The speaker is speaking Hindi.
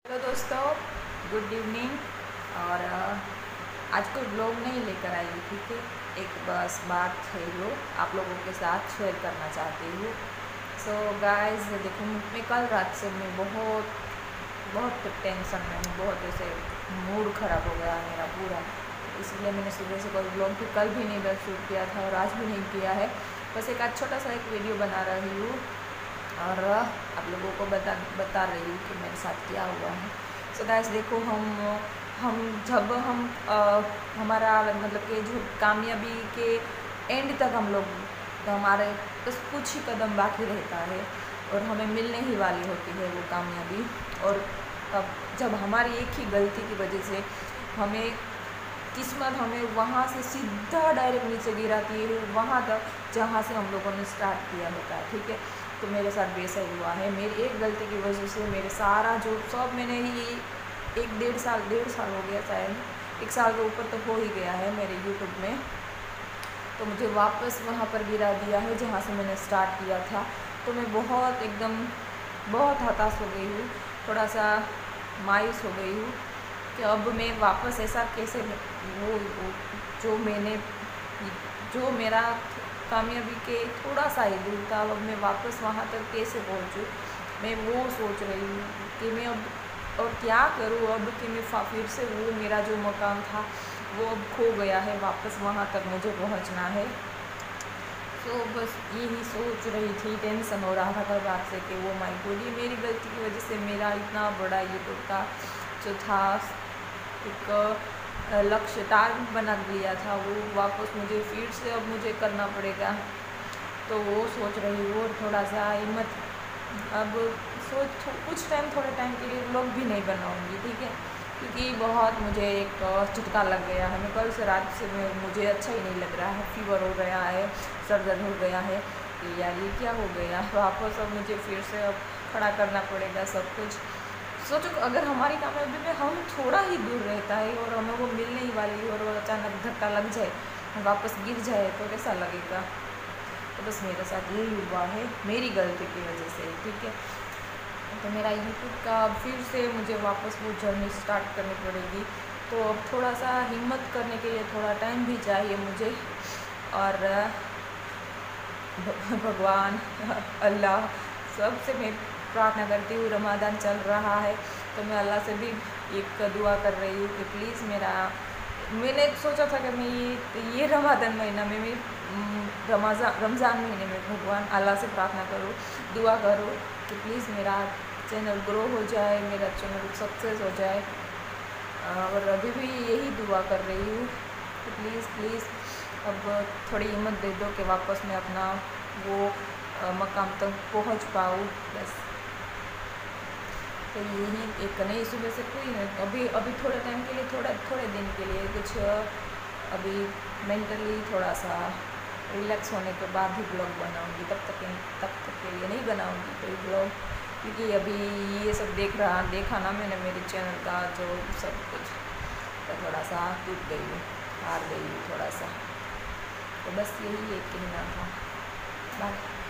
हेलो दोस्तों, गुड इवनिंग। और आज कोई ब्लॉग नहीं लेकर आई हूँ, ठीक है। एक बस बात है जो आप लोगों के साथ शेयर करना चाहती हूँ। सो गाइस, देखो मैं कल रात से मैं बहुत बहुत टेंशन में हूँ। बहुत ऐसे मूड ख़राब हो गया मेरा पूरा, इसलिए मैंने सुबह से कोई ब्लॉग भी कल भी नहीं शूट किया था और आज भी नहीं किया है। बस एक आज छोटा सा एक वीडियो बना रही हूँ और आप लोगों को बता रही हूँ कि मेरे साथ क्या हुआ है। सो गाइस देखो, हम जब हम हमारा मतलब कि जो कामयाबी के एंड तक हम लोग, तो हमारे बस कुछ ही कदम बाकी रहता है और हमें मिलने ही वाली होती है वो कामयाबी। और तब जब हमारी एक ही गलती की वजह से हमें किस्मत हमें वहाँ से सीधा डायरेक्ट नीचे गिराती है, वहाँ तक जहाँ से हम लोगों ने स्टार्ट किया होता है, ठीक है। तो मेरे साथ वैसा ही हुआ है। मेरी एक गलती की वजह से मेरे सारा जो सब मैंने ही एक डेढ़ साल हो गया, शायद 1 साल के ऊपर तो हो ही गया है मेरे यूट्यूब में। तो मुझे वापस वहाँ पर गिरा दिया है जहाँ से मैंने स्टार्ट किया था। तो मैं बहुत एकदम बहुत हताश हो गई हूँ, थोड़ा सा मायूस हो गई हूँ कि अब मैं वापस ऐसा कैसे वो जो मेरा कामयाबी के थोड़ा सा ही दूर था, अब मैं वापस वहाँ तक कैसे पहुँचूँ। मैं वो सोच रही हूँ कि मैं अब और क्या करूँ अब कि मैं फिर से वो मेरा जो मकाम था वो अब खो गया है, वापस वहाँ तक मुझे पहुँचना है। तो बस यही सोच रही थी, टेंशन हो रहा था कल रात से कि वो माई गॉड, ये मेरी गलती की वजह से मेरा इतना बड़ा यूट्यूब का जो था एक लक्ष्य टारगेट बना लिया था, वो वापस मुझे फिर से अब मुझे करना पड़ेगा। तो वो सोच रही हूँ और थोड़ा सा हिम्मत अब कुछ टाइम, थोड़े टाइम के लिए व्लॉग भी नहीं बनाऊँगी, ठीक है। क्योंकि बहुत मुझे एक झटका लग गया है। मैं कल से रात से मुझे अच्छा ही नहीं लग रहा है, फीवर हो गया है, सर दर्द हो गया है कि यार ये क्या हो गया। वापस अब मुझे फिर से अब खड़ा करना पड़ेगा सब कुछ। सोचो अगर हमारी कामयाबी में हम थोड़ा ही दूर रहता है और हमें वो मिलने ही वाली और अचानक धक्का लग जाए, वापस गिर जाए तो कैसा लगेगा। तो बस मेरे साथ यही हुआ है मेरी गलती की वजह से, ठीक है। तो मेरा यूट्यूब का फिर से मुझे वापस वो जर्नी स्टार्ट करनी पड़ेगी। तो अब थोड़ा सा हिम्मत करने के लिए थोड़ा टाइम भी चाहिए मुझे। और भगवान अल्लाह सबसे मैं प्रार्थना करती हूँ। रमज़ान चल रहा है तो मैं अल्लाह से भी एक दुआ कर रही हूँ कि प्लीज़ मैंने सोचा था कि मैं ये रमज़ान महीना में मैं रमज़ान महीने में भगवान अल्लाह से प्रार्थना करूँ, दुआ करूँ कि प्लीज़ मेरा चैनल ग्रो हो जाए, मेरा चैनल सक्सेस हो जाए। और अभी भी यही दुआ कर रही हूँ कि प्लीज़ अब थोड़ी हिम्मत दे दो कि वापस मैं अपना वो मकाम तक पहुँच पाऊँ, बस। तो यही एक नई सुबह से कोई अभी थोड़े टाइम के लिए, थोड़े दिन के लिए कुछ अभी मेंटली थोड़ा सा रिलैक्स होने के बाद ही ब्लॉग बनाऊंगी। तब तक के लिए नहीं बनाऊंगी कोई ब्लॉग, क्योंकि अभी ये सब देखा ना मैंने मेरे चैनल का जो सब कुछ, तो थोड़ा सा टूट गई हूँ, हार गई हूँ थोड़ा सा। तो बस यही एक कहना था। बाय।